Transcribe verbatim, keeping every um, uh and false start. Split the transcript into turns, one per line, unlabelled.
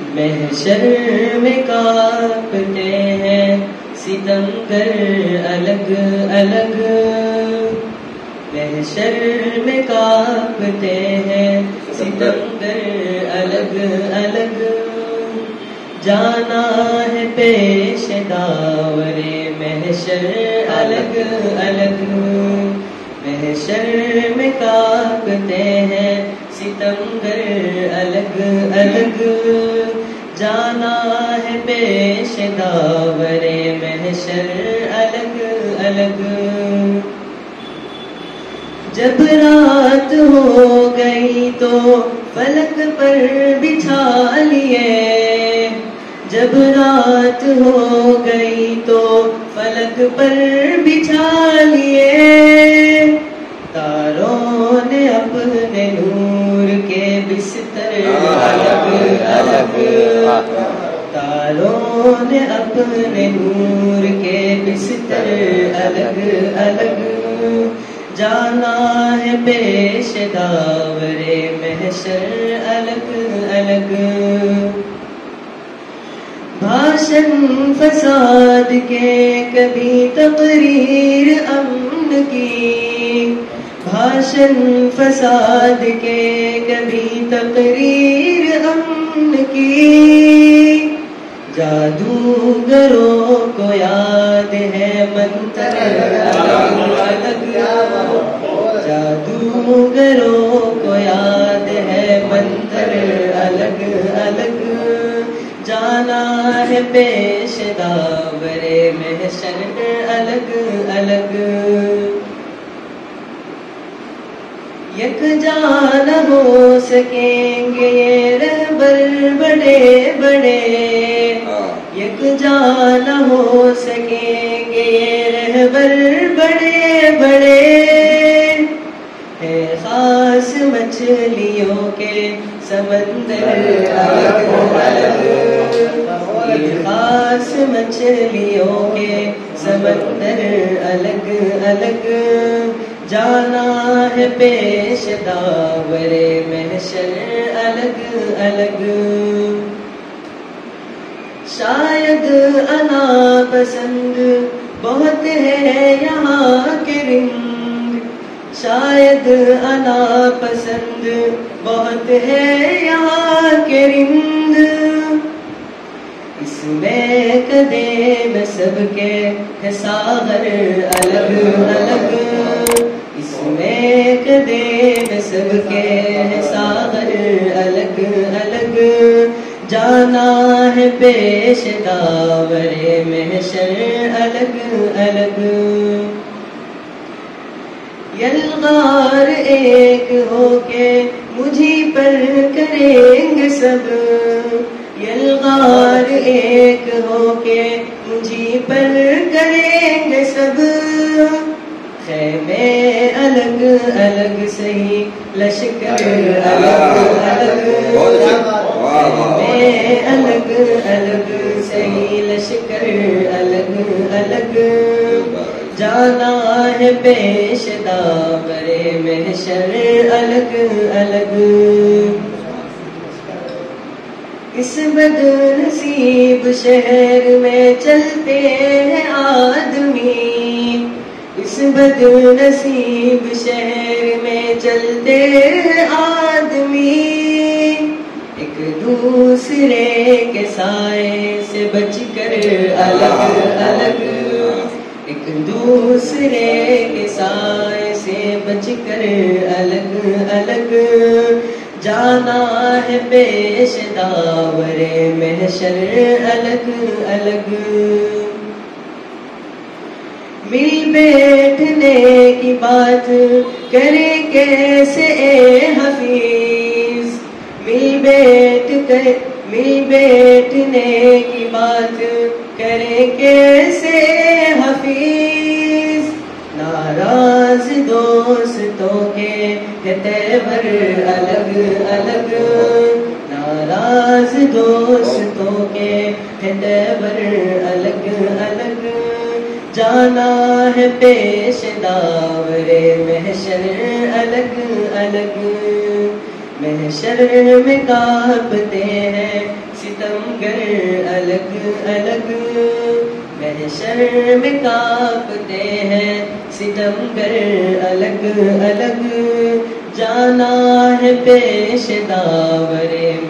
محشر میں کانپتے ہیں ستمگر الگ الگ، محشر میں کانپتے ہیں ستمگر الگ الگ، جانا ہے پیش داور محشر الگ الگ، محشر میں کانپتے ہیں ستمگر الگ الگ، جانا ہے پیش داور محشر الگ الگ۔ جب رات ہو گئی تو فلک پر بچھا لیے، جب رات ہو گئی تو فلک پر بچھا لیے، تاروں نے اپنے نور کے بستر الگ الگ، تاروں نے اپنے نور کے بستر الگ الگ، جانا ہے پیش داور محشر الگ الگ۔ بھاشن فساد کے کبھی تقریر امن کی، بھاشن فساد کے کبھی تقریر امن کی، جادوگروں کو یاد ہے منتر الگ الگ، جادوگروں کو یاد ہے منتر الگ الگ، جانا ہے پیش داور محشر الگ الگ۔ یکجا نہ ہو سکیں گے یہ رہبر بڑے بڑے، یکجا نہ ہو سکیں گے یہ رہبر بڑے بڑے، ہے خاص مچھلیوں کے سمندر الگ الگ، یہ خاص مچھلیوں کے سمندر الگ الگ، جانا ہے پیش داور محشر الگ الگ۔ شاید انا پسند بہت ہے یہاں کے رنگ، شاید انا پسند بہت ہے یہاں کے رنگ، اس میں کدے میں سب کے ہے ساغر الگ الگ، اس میں کدے میں سب کے ہے ساغر الگ الگ، جانا ہے پیش داور محشر الگ الگ۔ یلغار ایک ہو کے مجھے پر کریں گے سب، یلغار ایک ہو کے مجھے پر کریں گے سب، خیمے الگ الگ سہی لشکر الگ الگ، خیمے الگ الگ سہی لشکر الگ الگ، جانا ہے پیش داور محشر الگ الگ۔ اس بد نصیب شہر میں چلتے ہیں آدمی، اس بد نصیب شہر میں چلتے ہیں آدمی، ایک دوسرے کے سائے سے بچ کر الگ الگ، ایک دوسرے کے سائے سے بچ کر الگ الگ، جانا ہے پیش داور محشر الگ الگ۔ مل بیٹھنے کی بات کرے کیسے اے حفیظ، مل بیٹھ کر مل بیٹھنے کی بات کرے کیسے حفیظ، ناراض دوستوں کے ہے تیور الگ الگ، ناراض دوستوں کے ہے تیور الگ الگ، جانا ہے پیش داور محشر الگ الگ، محشر میں کانپتے ہیں ستم گر الگ الگ محشر میں کانپتے ہیں ستمگر الگ الگ جانا ہے پیش داور